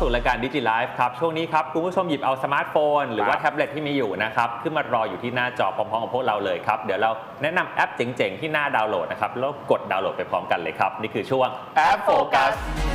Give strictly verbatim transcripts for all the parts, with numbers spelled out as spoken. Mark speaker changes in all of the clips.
Speaker 1: สู่รายการดิจิไลฟ์ครับช่วงนี้ครับคุณผู้ชมหยิบเอาสมาร์ทโฟนหรือว่าแท็บเล็ตที่มีอยู่นะครับขึ้นมารออยู่ที่หน้าจอพร้อมๆกับพวกเราเลยครับเดี๋ยวเราแนะนำแอปเจ๋งๆที่น่าดาวน์โหลดนะครับแล้วกดดาวน์โหลดไปพร้อมกันเลยครับนี่คือช่วงแอปโฟกัส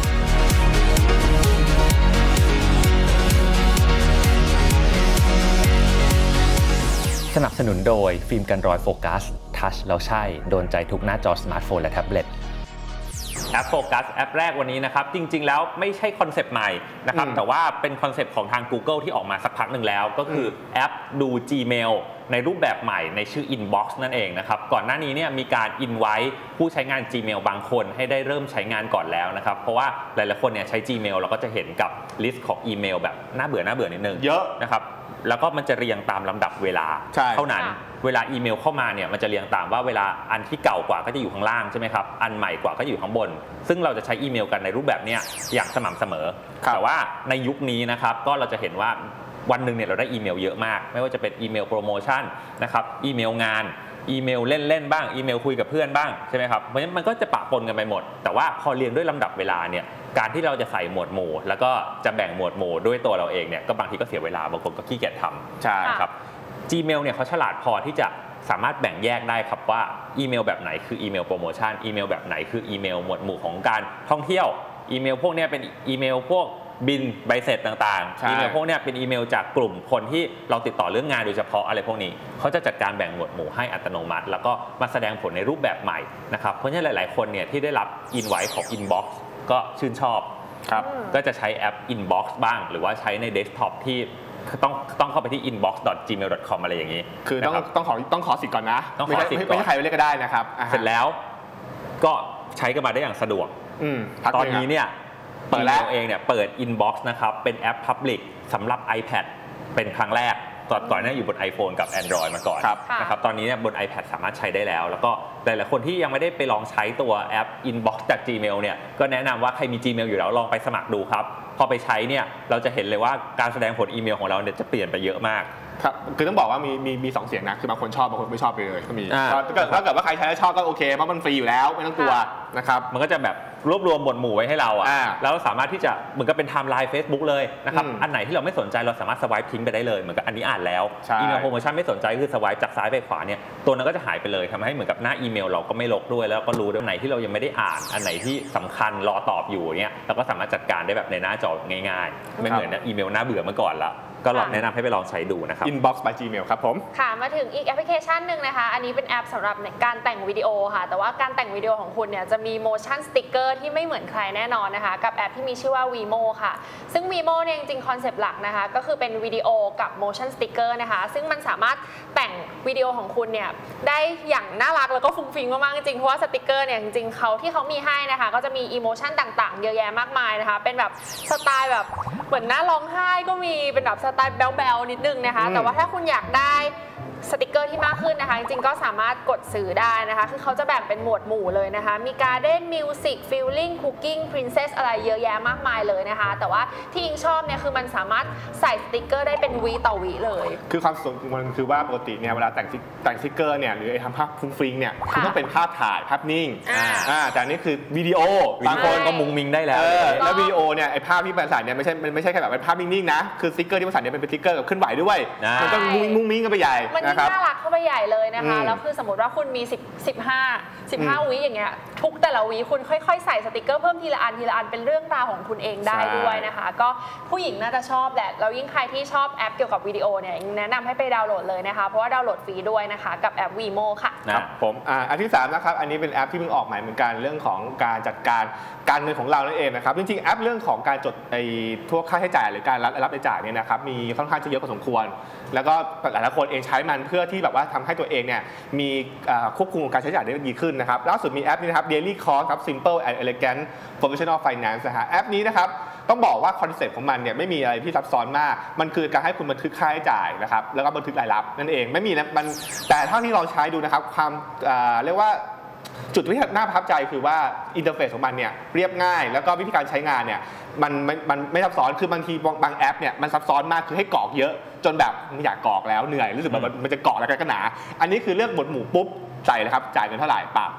Speaker 1: สนับสนุนโดยฟิล์มกันรอยโฟกัสทัชแล้วใช่โดนใจทุกหน้าจอสมาร์ทโฟนและแท็บเล็ตแอปโฟกัสแอปแรกวันนี้นะครับจริงๆแล้วไม่ใช่คอนเซปต์ใหม่นะครับแต่ว่าเป็นคอนเซปต์ของทาง Google ที่ออกมาสักพักหนึ่งแล้วก็คือแอปดู Gmail ในรูปแบบใหม่ในชื่อ Inbox นั่นเองนะครับก่อนหน้านี้เนี่ยมีการอินไว้ผู้ใช้งาน Gmail บางคนให้ได้เริ่มใช้งานก่อนแล้วนะครับเพราะว่าหลายๆคนเนี่ยใช้ Gmail เราก็จะเห็นกับลิสต์ของอีเมลแบบน่าเบื่อน่าเบื่อนิดนึง
Speaker 2: เยอะ
Speaker 1: นะครับแล้วก็มันจะเรียงตามลำดับเวลาเท่านั้นเวลาอีเมลเข้ามาเนี่ยมันจะเรียงตามว่าเวลาอันที่เก่ากว่าก็จะอยู่ข้างล่างใช่ไหมครับอันใหม่กว่าก็อยู่ข้างบนซึ่งเราจะใช้อีเมลกันในรูปแบบนี้อย่างสม่ำเสมอแต่ว่าในยุคนี้นะครับก็เราจะเห็นว่าวันหนึ่งเนี่ยเราได้อีเมลเยอะมากไม่ว่าจะเป็นอีเมลโปรโมชั่นนะครับอีเมลงานอีเมลเล่นๆบ้างอีเมลคุยกับเพื่อนบ้างใช่ไหมครับเพราะฉะนั้นมันก็จะปะปนกันไปหมดแต่ว่าพอเรียงด้วยลำดับเวลาเนี่ยการที่เราจะใส่หมวดหมู่แล้วก็จะแบ่งหมวดหมู่ด้วยตัวเราเองเนี่ยก็บางทีก็เสียเวลาบางคนก็ขี้เกียจทำใช่ครับ Gmail เนี่ยเขาฉลาดพอที่จะสามารถแบ่งแยกได้ครับว่าอีเมลแบบไหนคืออีเมลโปรโมชั่นอีเมลแบบไหนคืออีเมลหมวดหมู่ของการท่องเที่ยวอีเมลพวกนี้เป็นอีเมลพวกบินใบเสร็จต่างๆอีเมลพวกนี้เป็นอีเมลจากกลุ่มคนที่เราติดต่อเรื่องงานโดยเฉพาะอะไรพวกนี้เขาจะจัดการแบ่งหมวดหมู่ให้อัตโนมัติแล้วก็มาแสดงผลในรูปแบบใหม่นะครับเพราะฉะนั้นหลายๆคนเนี่ยที่ได้รับอินไว้ของ Inbox ก็ชื่นชอบครับก็จะใช้แอป Inbox บ้างหรือว่าใช้ในเดสก์ท็อปที่ต้องต้องเข้าไปที่ อินบ็อกซ์ ดอท จีเมล ดอท คอม อะไรอย่างนี้
Speaker 2: คือต้องต้องขอต้องขอสิทธิ์ก่อนนะ
Speaker 1: ต้องขอสิทธิ์ก่อน
Speaker 2: ไม่ใช่ใครเรียกก็ได้นะครับ
Speaker 1: เสร็จแล้วก็ใช้กันมาได้อย่างสะดวกตอนนี้เนี่ยเปิดแล้วเองเนี่ยเปิด Inbox นะครับเป็นแอป Public สำหรับ iPad เป็นครั้งแรกก่อนหน้าอยู่บน iPhone กับ Android มาก่อนนะครับตอนนี้เนี่ยบน iPad สามารถใช้ได้แล้วแล้วก็หลายๆคนที่ยังไม่ได้ไปลองใช้ตัวแอป Inbox จาก Gmail เนี่ยก็แนะนำว่าใครมี Gmail อยู่แล้วลองไปสมัครดูครับพอไปใช้เนี่ยเราจะเห็นเลยว่าการแสดงผลอีเมลของเราเนี่ยจะเปลี่ยนไปเยอะมาก
Speaker 2: ครับคือต้องบอกว่ามีมีมีสองเสียงนะคือบางคนชอบบางคนไม่ชอบไปเลยก็มีถ้าเกิดว่าใครใช้แล้วชอบก็โอเคเพราะมันฟรีอยู่แล้วไม่ต้องกลัวนะครับ
Speaker 1: มันก็จะแบบรวบรวมหมวดหมู่ไว้ให้เราอ่ะแล้วสามารถที่จะเหมือนกับเป็นไทม์ไลน์ Facebook เลยนะครับอันไหนที่เราไม่สนใจเราสามารถสวายทิ้งไปได้เลยเหมือนกับอันนี้อ่านแล้วอีเมลโปรโมชั่นไม่สนใจคือสวายจากซ้ายไปขวาเนี่ยตัวนั้นก็จะหายไปเลยทำให้เหมือนกับหน้าอีเมลเราก็ไม่ลกด้วยแล้วก็รู้ด้วยอันไหนที่เรายังไม่ได้อ่านอันไหนที่สำคัญรอตอบอยู่เนี่ยเราก็สามารถจัดการได้แบบในหน้าจอง่ายๆไม่เหมือนอีเมลน่าเบื่อเมื่อก่อนละก็ลองแนะนำให้ไปลองใช้ดูนะครับ
Speaker 2: Inbox by Gmail ครับผม
Speaker 3: ค่ะมาถึงอีกแอปพลิเคชันหนึ่งนะคะอันนี้เป็นแอปสำหรับการแต่งวิดีโอค่ะแต่ว่าการแต่งวิดีโอของคุณเนี่ยจะมี motion sticker ที่ไม่เหมือนใครแน่นอนนะคะกับแอปที่มีชื่อว่า Vimo ค่ะซึ่ง Vimo เนี่ยจริงๆคอนเซปต์หลักนะคะก็คือเป็นวิดีโอกับ motion sticker นะคะซึ่งมันสามารถแต่งวิดีโอของคุณเนี่ยได้อย่างน่ารักแล้วก็ฟุ้งฟิ้งมากๆจริงๆเพราะว่าสติกเกอร์เนี่ยจริงๆเขาที่เขามีให้นะคะก็จะมีอิโมชันต่างๆเยอะแยะมากมายนะคะเป็นแบบสไตล์แบบเหมือนน่าร้องไห้ก็มีเป็นแบบสไตล์แบ๊วนิดนึงนะคะแต่ว่าถ้าคุณอยากได้สติกเกอร์ที่มากขึ้นนะคะจริงๆก็สามารถกดซื้อได้นะคะคือเขาจะแบ่งเป็นหมวดหมู่เลยนะคะมี Garden Music Feeling Cooking Princess อะไรเยอะแยะมากมายเลยนะคะแต่ว่าที่อิงชอบเนี่ยคือมันสามารถใส่สติกเกอร์ได้เป็นวีต่อวีเลย
Speaker 2: คือความสำคัญมันคือว่าปกติเนี่ยเวลาแต่งแต่งสติกเกอร์เนี่ยหรือไอ้ทำภาพฟุ้งฟิ้งเนี่ยคือต้องเป็นภาพถ่ายภาพนิ่งอ่าแต่นี่คือวิดีโอบางคน
Speaker 1: ก็มุงมิงได้แล้ว
Speaker 2: แล้ววิดีโอเนี่ยไอ้ภาพที่มันใส่เนี่ยไม่ใช่ไม่ใช่แค่แบบเป็นภาพนิ่งๆนะคือสติกเกอร์ที่มันใส่เนี่ยเป็นสติกเกอร์กับเคลื่อนไหวด้วยมันก็มุงมุงมิงกันไปใหญ่
Speaker 3: มันน่ารักเข้าไปใหญ่เลยนะคะแล้วคือสมมติว่าคุณมีสิบ สิบห้า สิบห้าวิอย่างเงี้ยทุกแต่ละวิคุณค่อยๆใส่สติกเกอร์เพิ่มทีละอันทีละอันเป็นเรื่องราวของคุณเองได้ด้วยนะคะก็ผู้หญิงน่าจะชอบแหละแล้วยิ่งใครที่ชอบแอปเกี่ยวกับวิดีโอเนี่ยแนะนำให้ไปดาวน์โหลดเลยนะคะเพราะว่าดาวน์โหลดฟรีด้วยนะคะกับแอป Vimo ค่ะ
Speaker 2: ครับผมอ่าอันที่สามนะครับอันนี้เป็นแอปที่เพิ่งออกใหม่เหมือนกันเรื่องของการจัดการการเงินของเรานั่นเองนะครับจริงๆแอปเรื่องของการจดไอ้ทั่วค่าใช้จ่ายหรือการรับรับรายจ่ายเนี่ยนะครับมีค่อนข้างจะเยอะพอสมควรแล้วก็หลายๆคนเองใช้มันเพื่อที่แบบว่าทำให้ตัวเองเนี่ยมีควบคุมการใช้จ่ายได้ดีขึ้นนะครับล่าสุดมีแอปนี้นะครับ Daily Cost ครับ Simple and Elegant Professional Finance นะฮะแอปนี้นะครับต้องบอกว่าคอนเซ็ปต์ของมันเนี่ยไม่มีอะไรที่ซับซ้อนมากมันคือการให้คุณบันทึกค่าใช้จ่ายนะครับแล้วก็บันทึกรายรับนั่นเองไม่มีนะมันแต่เท่าที่เราใช้ดูนะครับความเรียกว่าจุดที่น่าประทับใจคือว่าอินเทอร์เฟซของมันเนี่ยเรียบง่ายแล้วก็วิธีการใช้งานเนี่ยมันมันไม่ซับซ้อนคือบางทีบางแอปเนี่ยมันซับซ้อนมากคือให้กรอกเยอะจนแบบไม่อยากกรอกแล้วเหนื่อยรู้สึกแบบมันจะกรอกแล้วกันหนาอันนี้คือเลือกหมวดหมู่ปุ๊บใส่เลยครับจ่ายเงินเท่าไหร่ปากปุ๊บ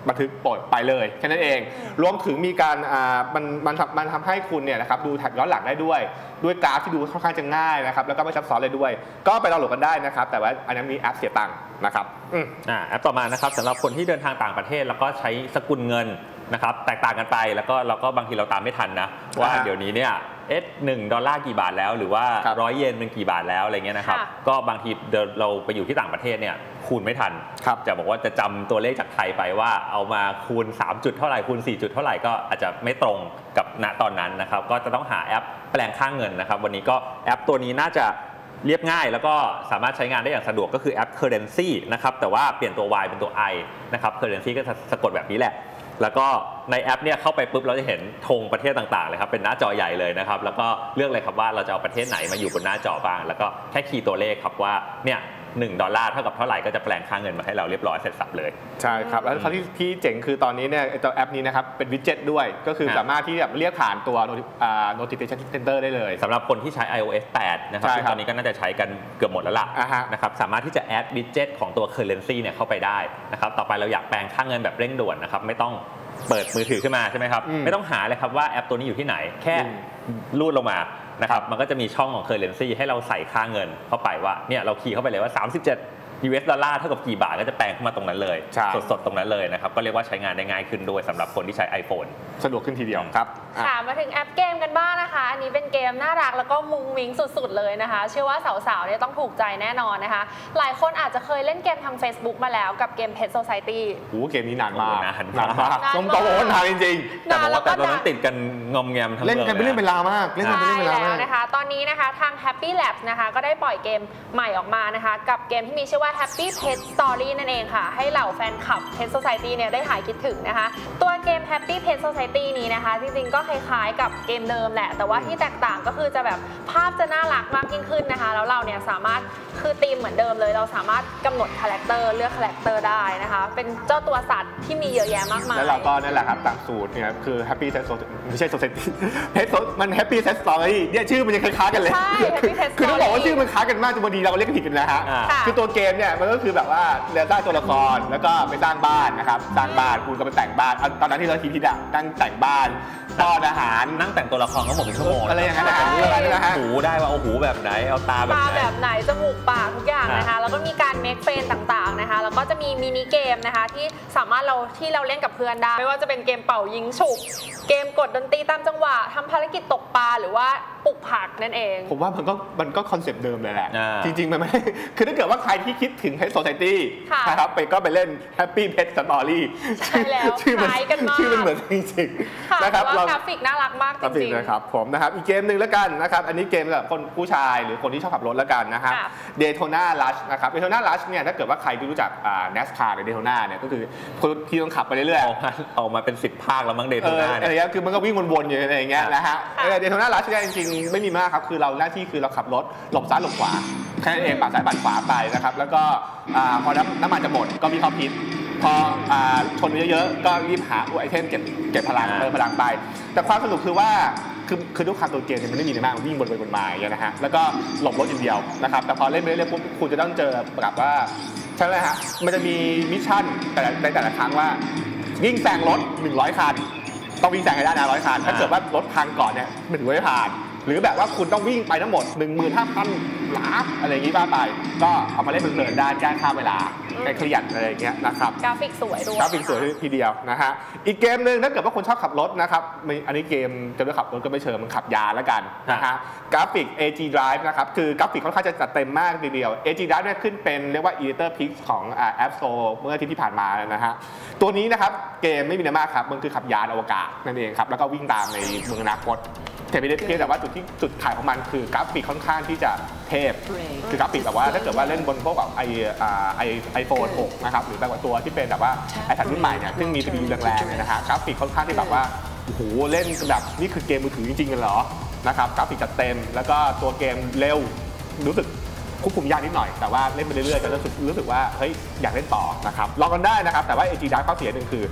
Speaker 2: บันทึกปลดไปเลยแค่นั้นเองรวมถึงมีการอ่ามันมันมันทำให้คุณเนี่ยนะครับดูแท็กย้อนหลังได้ด้วยด้วยกราฟที่ดูค่อนข้างจะง่ายนะครับแล้วก็ไม่ซับซ้อนเลยด้วยก็ไปดาวน์โหลดกันได้นะครับแต่ว่าอันนี้มีแอปเสียตังค์นะครับ
Speaker 1: อ่าแอปต่อมานะครับสำหรับคนที่เดินทางต่างประเทศแล้วก็ใช้สกุลเงินนะครับแตกต่างกันไปแล้วก็เราก็บางทีเราตามไม่ทันนะว่าเดี๋ยวนี้เนี่ยเอสหนึ่งดอลลาร์กี่บาทแล้วหรือว่าร้อยเยนเป็นกี่บาทแล้วอะไรเงี้ยนะครับก็บางทีเราไปอยู่ที่ต่างประเทศเนี่ยคูณไม่ทันจะบอกว่าจะจำตัวเลขจากไทยไปว่าเอามาคูณสามจุดเท่าไหร่คูณสี่จุดเท่าไหร่ก็อาจจะไม่ตรงกับณตอนนั้นนะครับก็จะต้องหาแอปแปลงค่าเงินนะครับวันนี้ก็แอปตัวนี้น่าจะเรียบง่ายแล้วก็สามารถใช้งานได้อย่างสะดวกก็คือแอป Currency นะครับแต่ว่าเปลี่ยนตัว Y เป็นตัว I นะครับ Currency ก็จะสะกดแบบนี้แหละแล้วก็ในแอปเนี่ยเข้าไปปุ๊บเราจะเห็นธงประเทศต่างๆเลยครับเป็นหน้าจอใหญ่เลยนะครับแล้วก็เลือกเลยครับว่าเราจะเอาประเทศไหนมาอยู่บนหน้าจอบ้างแล้วก็แค่คีย์ตัวเลขครับว่าเนี่ยหนึ่งดอลลาร์เท่ากับเท่าไหร่ก็จะแปลงค่าเงินมาให้เราเรียบร้อยเสร็จสับเลย
Speaker 2: ใช่ครับแล้วที่ที่เจ๋งคือตอนนี้เนี่ยตัวแอปนี้นะครับเป็นวิดเจ็ตด้วยก็คือสามารถที่จะเรียกผ่านตัว notification center ได้เลย
Speaker 1: สำหรับคนที่ใช้ ไอ โอ เอส แปดนะครับซึ่งตอนนี้ก็น่าจะใช้กันเกือบหมดแล้วล่ะนะครับสามารถที่จะแอดวิดเจ็ตของตัว currency เนี่ยเข้าไปได้นะครับต่อไปเราอยากแปลงค่าเงินแบบเร่งด่วนนะครับไม่ต้องเปิดมือถือขึ้นมาใช่ไหมครับไม่ต้องหาเลยครับว่าแอปตัวนี้อยู่ที่ไหนแค่ลูดลงมานะครับมันก็จะมีช่องของ currency ให้เราใส่ค่าเงินเข้าไปว่าเนี่ยเราคีย์เข้าไปเลยว่าสามสิบเจ็ด ยู เอส ดอลลาร์เท่ากับกี่บาทก็จะแปลงขึ้นมาตรงนั้นเลยสดๆตรงนั้นเลยนะครับก็เรียกว่าใช้งานได้ง่ายขึ้นด้วยสำหรับคนที่ใช้ iPhone
Speaker 2: สะดวกขึ้นทีเดียวครับ
Speaker 3: ค่ะมาถึงแอปเกมกันบ้างนะคะอันนี้เป็นเกมน่ารักแล้วก็มุ้งมิ้งสุดๆเลยนะคะเชื่อว่าสาวๆเนี่ยต้องถูกใจแน่นอนนะคะหลายคนอาจจะเคยเล่นเกมทาง Facebook มาแล้วกับเกม Pet Society
Speaker 2: โอ้เกมนี้นานมาก
Speaker 1: นาน
Speaker 2: มากต้องโตนานจริง
Speaker 1: ๆแต่บอกว่าแต่ตอนนั้นติดกันงอมแงมทั้งเมือง
Speaker 2: เล่นกันเป็นเรื่องเป็นราวมากเล่นกันเป็นเรื่องเป็นราวมาก
Speaker 3: นะคะตอนนี้นะคะทาง Happy Labs นะคะก็ได้ปล่อยเกมใหม่ออกมานะคะกับเกมที่มีชื่อว่า Happy Pet Story นั่นเองค่ะให้เหล่าแฟนคลับ Pet Society เนี่ยได้หายคิดถึงนะคะตัวเกม Happy Pet Society นี้นะคะจริงๆก็คล้ายๆกับเกมเดิมแหละแต่ว่าที่แตกต่างก็คือจะแบบภาพจะน่ารักมากยิ่งขึ้นนะคะแล้วเราเนี่ยสามารถคือธีมเหมือนเดิมเลยเราสามารถกำหนดคาแรคเตอร์เลือกคาแรคเตอร์ได้นะคะเป็นเจ้าตัวสัตว์ที่มีเยอะแยะมากมาย
Speaker 2: แล้วเราก็นั่นแหละครับต่างสูตรเนี่ยคือ Happy Pet Society ไม่ใช่ Society Pet มัน Happy Pet Story เนี่ยชื่อมันยังคล้ายๆกันเลย
Speaker 3: ใช่ Happy Pet Story
Speaker 2: คือต้องบอกว่าชื่อมันคล้ายกันมากจนบางทีเราเรียกผิดกันนะฮะคือตัวเกมเนี่ยมันก็คือแบบว่าเราสร้างตัวละครแล้วก็ไปสร้างบ้านนะครับสร้างบ้านคุณก็ไปแต่งบ้านตอนนั้นที่เราคิดที่อ่ะนั่งแต่งบ้านป้อนอาหาร
Speaker 1: นั่งแต่งตัวละครก็หมดเป็นชั่วโมง
Speaker 2: อะไรอย่างเงี้ยนะฮะ
Speaker 1: หูได้ว่าเอาหูแบบไหนเอาตาแบบไหน
Speaker 3: ตาแบบไหนจมูกปากทุกอย่างนะคะแล้วก็มีการเมคเฟรนต่างๆนะคะแล้วก็จะมีมินิเกมนะคะที่สามารถเราที่เราเล่นกับเพื่อนได้ไม่ว่าจะเป็นเกมเป่ายิงฉุบเกมกดดนตรีตามจังหวะทำภารกิจตกปลาหรือว่าปลูกผักนั่นเอง
Speaker 2: ผมว่ามันก็มันก็คอนเซปต์เดิมเลยแหละจริงๆมันไม่ได้คือถ้าเกิดว่าใครที่คิดถึง Pet Society นะครับไปก็ไปเล่น Happy Pet Story
Speaker 3: ใช่แล้ว
Speaker 2: ชื่อมันชื่อมันเหมือนจริงๆ
Speaker 3: นะครับกราฟิกน่ารักมากจริง
Speaker 2: ๆนะครับผมนะครับอีกเกมหนึ่งแล้วกันนะครับอันนี้เกมสำหรับคนผู้ชายหรือคนที่ชอบขับรถแล้วกันนะครับ Daytona Rush นะครับ Daytona Rush เนี่ยถ้าเกิดว่าใครที่รู้จัก NASCAR หรือ Daytona เนี่ยก็คือคนที่ต้องขับไปเรื่อย
Speaker 1: ๆออกมาเป็นสิบภาคแล้วมั้ง Daytona เนี่ย
Speaker 2: อะไรเงี้ยคือมันก็วิ่งวนๆอยู่อะไรอย่างเงี้ยนะฮะ Daytona Rush เนี่ยจริงๆไม่มีมากครับคือเราหน้าที่คือเราขับรถหลบซ้ายหลบขวาแค่นั้นเองปาดซ้ายปาดขวาไปนะครับแล้วก็พอน้ำมันจะหมดก็มีข้อพิษพอชนเยอะๆก็รีบหาไอเทมเก็บเก็บพลังเติมพลังไปแต่ความสนุกคือว่าคือคือทุกครั้งตัวเกมมันไม่มีอะไรมากวิ่งบนไปบนมาอย่างเงี้ยนะฮะแล้วก็หลบรถอย่างเดียวนะครับแต่พอเล่นไปเรื่อยๆปุ๊บคุณจะต้องเจอกับว่าใช่ไหมฮะมันจะมีมิชชั่นแต่ในแต่ละครั้งว่าวิ่งแซงรถหนึ่งร้อยคันต้องวิ่งแซงให้ได้นะร้อยคันถ้าเกิดว่ารถพังก่อนเนี่ยมันถือว่าไม่ผ่านหรือแบบว่าคุณต้องวิ่งไปทั้งหมด หนึ่งหมื่นห้าพัน หลาอะไรอย่างงี้บ้าไปก็เอามาเล่นเพลินๆได้แก้ค่าเวลาแก้เครียดอะไรอย่างเงี้ยนะครับ
Speaker 3: กราฟิกสวยด้วย
Speaker 2: กราฟิกสวยทีเดียวนะฮะอีกเกมนึงถ้าเกิดว่าคนชอบขับรถนะครับอันนี้เกมจะไม่ขับรถก็ไม่เชิงมันขับยานแล้วกันนะฮะกราฟิก เอ จี Drive นะครับคือกราฟิกค่อนข้างจะจัดเต็มมากทีเดียว เอ จี Drive เนี่ยขึ้นเป็นเรียกว่า Editor Pick ของ App Store เมื่ออาทิตย์ที่ผ่านมานะฮะตัวนี้นะครับเกมไม่มีอะไรมากครับมันคือขับยานอวกาศนั่นเองครับแล้วก็วิ่งตามในเมืองอนาคตแต่ไม่ได้เพียงแต่ว่าจุดที่จุดขายของมันคือกราฟิกค่อนข้างที่จะเทพคือกราฟิกแบบว่าถ้าเกิดว่าเล่นบนพวกแบบไอไอไอโฟนหกนะครับหรือแบบตัวที่เป็นแบบว่าไอแพดรุ่นใหม่เนี่ยซึ่งมี ทรี ดี แรงๆเนี่ยนะฮะกราฟิกค่อนข้างที่แบบว่าโอ้โหเล่นแบบนี่คือเกมมือถือจริงๆกันเหรอนะครับกราฟิกจัดเต็มแล้วก็ตัวเกมเร็วรู้สึกควบคุมยากนิดหน่อยแต่ว่าเล่นไปเรื่อยๆจะรู้สึกรู้สึกว่าเฮ้ยอยากเล่นต่อนะครับลองกันได้นะครับแต่ว่า เอ จี Drive ข้อเสียหนึ่งคือ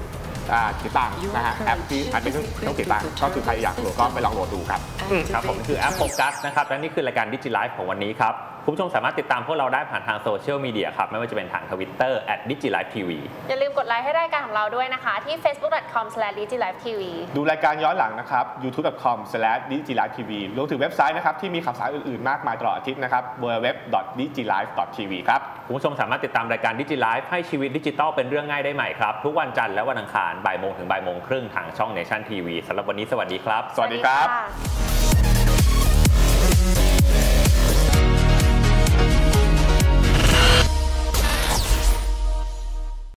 Speaker 2: ติดตั้งนะฮะแอปที่อันเป็นต้องติดตั้งก็คือใครอยากโหลดก็ไปลองโหลดดูครับ
Speaker 1: ครับผมคือแอปโฟกัสนะครับและนี่คือรายการดิจิไลฟ์ของวันนี้ครับคุณผู้ชมสามารถติดตามพวกเราได้ผ่านทางโซเชียลมีเดียครับไม่ว่าจะเป็นทาง Twitterแอท ดิจิไลฟ์ทีวี
Speaker 3: อย่าลืมกดไลค์ให้รายการของเราด้วยนะคะที่ เฟซบุ๊ก ดอท คอม สแลช ดิจิไลฟ์ ที วี
Speaker 2: ดูรายการย้อนหลังนะครับ ยูทูบ ดอท คอม สแลช ดิจิไลฟ์ ที วี รวมถึงเว็บไซต์นะครับที่มีข่าวสารอื่นๆมากมายตลอดอาทิตย์นะครับ ดับเบิลยู ดับเบิลยู ดับเบิลยู ดอท ดิจิไลฟ์ ดอท ที วี ครับ
Speaker 1: คุณผู้ชมสามารถติดตามรายการดิจิไลฟ์ให้ชีวิตดิจิทัลเป็นเรื่องง่ายได้ใหม่ครับทุกวันจันทร์และวันอังคารบ่ายโมงถึงบ่ายโมงครึ่งทางช่อง Nation ที วี สำหรับวันนี้สวัสดีครับ
Speaker 2: สวัสดีครับ